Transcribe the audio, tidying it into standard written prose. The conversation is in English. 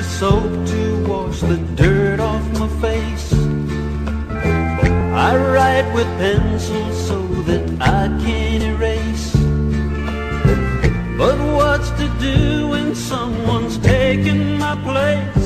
soap to wash the dirt off my face. I write with pencil so that I can erase. But what's to do when someone's taken my place?